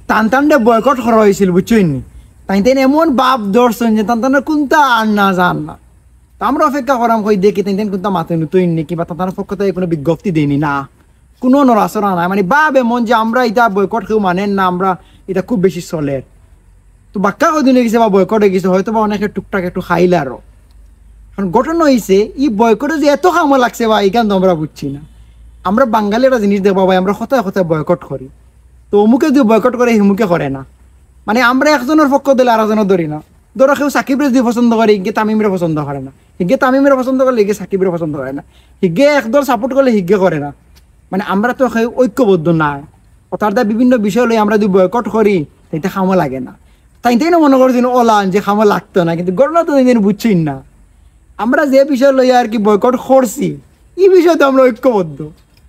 টান টানটা বয়কট করা হয়েছিল বুঝছেন নি। তাই তাই এমন বাপ দর্শন যে টান টানের কোনটা আর না জান না। তো আমরা অপেক্ষা করাম কই দেখি তাই তাই কোনটা মাথায় নতুন নি কিংবা টান পক্ষ থেকে কোনো বিজ্ঞপ্তি দেয়নি না, কোনো নড়াচড়া নাই। মানে বাপ এমন যে আমরা এটা বয়কট কেউ মানেন না, আমরা এটা খুব বেশি চলে। তো বাক্কা কদিন হয়ে গেছে বা বয়কট হয়ে গেছে, হয়তো বা অনেকে টুকটাক একটু খাইলে আরো। কারণ ঘটনা হয়েছে ই বয়কটে যে এত কামা লাগছে বা এইখান তো আমরা বুঝছি না। আমরা বাঙালি একটা জিনিস দেখবো ভাই, আমরা কোথায় কোথায় বয়কট করি। তো অমুকে যদি বয়কট করে হিমুকে করে না, মানে আমরা একজনের পক্ষ দিলে আর একজনের ধরি না। ধরো কেউ সাকিবরে যদি পছন্দ করে হিগে তামিমরে পছন্দ করে না, হিগে তামিমরে পছন্দ করলে হিগে সাকিবরে পছন্দ করে না, হিগে একদল সাপোর্ট করলে হিগে করে না। মানে আমরা তো ঐক্যবদ্ধ না। কথার দ্বারা বিভিন্ন বিষয় লই আমরা যদি বয়কট করি তাইতে খামো লাগে না। তাই তাই না মনে করছি ওলান যে খামো লাগতো না, কিন্তু ঘটনা তো বুঝছেন না। আমরা যে বিষয় লই আর কি বয়কট করছি এই বিষয়ে তো আমরা ঐক্যবদ্ধ।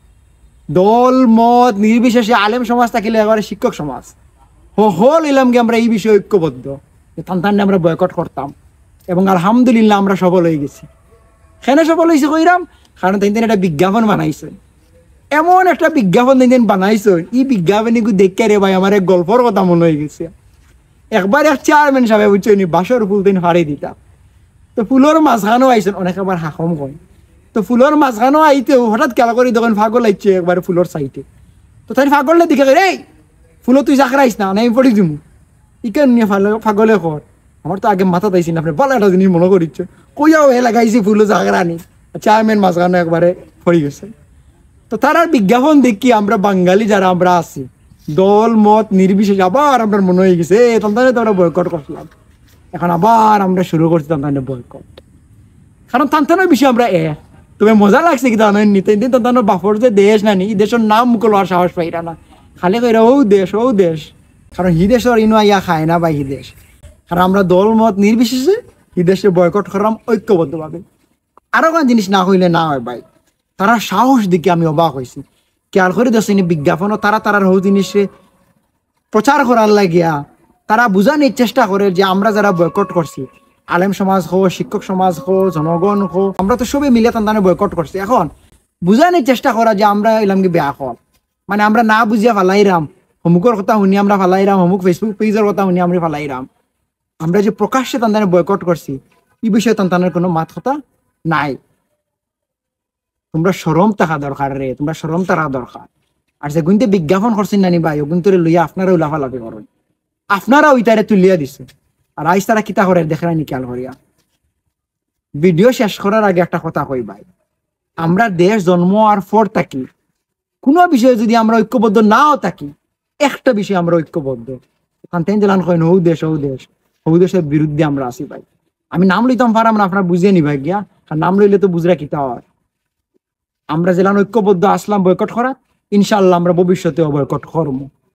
দল মত নির্বিশেষে আলেম সমাজ থাকিলে এবারে শিক্ষক সমাজ হল এলাম কি আমরা এই বিষয়ে ঐক্যবদ্ধ টান আমরা বয়কট করতাম। এবং আলহামদুলিল্লাহ আমরা সফল হয়ে গেছি। কেন সফল হয়েছে কইরাম, কারণ তাই একটা বিজ্ঞাপন বানাইছে, এমন একটা বিজ্ঞাপন তাই বানাইছে। এই বিজ্ঞাপনী দেখে রে ভাই আমার এক গল্পর কথা মনে হয়ে গেছে। একবার এক চেয়ারম্যান সাহেব বুঝছেন বাসর ফুল দিন হারিয়ে দিতাম। তো ফুলের মাঝখানেও আইসেন, অনেক আবার হাকম কয়। তো ফুলের মাঝখানেও আইতেও হঠাৎ খেলা করি তখন ফাগল আইছে একবার ফুলের সাইডে। তো তাই ফাগলে দিকে এই ফুলো তুই চাকরা আইস না আমি পড়ি দিমু ইকেন নিয়ে ফাগলে কর। আমার তো আগে মাথা তাইছি না, আপনি ভালো একটা জিনিস মনে করিচ্ছে কইয়াও এ লাগাইছি ফুলো চাকরা নি চেয়ারম্যান মাঝখানে একবারে পড়ে গেছে। তো তার আর বিজ্ঞাপন দেখি আমরা বাঙালি যারা আমরা আছি দল মত নির্বিশেষে আবার আমরা মনে হয়ে গেছে তখন তো আমরা বয়কট করছিলাম। এখন আবার আমরা শুরু করছি তান্তানের বয়কট, কারণ তান্তানের বিষয়ে আমরা তবে মজা লাগছে কি তান্তান নিতে দিন তান্তানের বাপর যে দেশ না নি এই দেশের নাম মুখে লওয়ার সাহস পাইরা না, খালি কইরা ও দেশ। কারণ হি দেশের ইনো ইয়া খায় না বা হি দেশ। কারণ আমরা দল মত নির্বিশেষে হি দেশে বয়কট করলাম ঐক্যবদ্ধভাবে। আরো কোন জিনিস না হইলে না হয় ভাই, তারা সাহস দিকে আমি অবাক হয়েছি। খেয়াল করে দেখছি বিজ্ঞাপনও তারা হৌ জিনিসে প্রচার করার লাগিয়া তারা বুঝানোর চেষ্টা করে যে আমরা যারা বয়কট করছি আলেম সমাজ হো, শিক্ষক সমাজ হো, জনগণ হো, আমরা তো সবাই মিলে তান্তানে বয়কট করছি। এখন বুঝানোর চেষ্টা করা যে আমরা এলাম কি বেয়া কল, মানে আমরা না বুঝিয়া ফালাইরাম অমুকের কথা শুনি আমরা ফালাইরাম, অমুক ফেসবুক পেজের কথা শুনি আমরা ফালাইরাম। আমরা যে প্রকাশ্যে তান্তানে বয়কট করছি এই বিষয়ে তান্তানের কোনো মাত কথা নাই। তোমরা শরম থাকা দরকার রে, তোমরা শরম থাকা দরকার। আর যে গুনতে বিজ্ঞাপন করছেন নানি ভাই ওগুন্তরে লইয়া আপনারাও লাফালাফি করেন, আপনারা ওইটারে তুলিয়া দিছে। আর আইস তারা কিতা করে দেখে না খেয়াল করিয়া। ভিডিও শেষ করার আগে একটা কথা কই ভাই, আমরা দেশ জন্ম আর পর থাকি কোনো বিষয়ে যদি আমরা ঐক্যবদ্ধ নাও থাকি, একটা বিষয়ে আমরা ঐক্যবদ্ধ জেলান কয় হৌ দেশের বিরুদ্ধে আমরা আছি ভাই। আমি নাম লইতাম পারাম না, আপনারা বুঝিয়ে নি ভাই গিয়া, আর নাম লইলে তো বুঝরা কিতা হয়। আমরা জেলান ঐক্যবদ্ধ আসলাম বয়কট করা, ইনশাআল্লাহ আমরা ভবিষ্যতেও বয়কট করবো।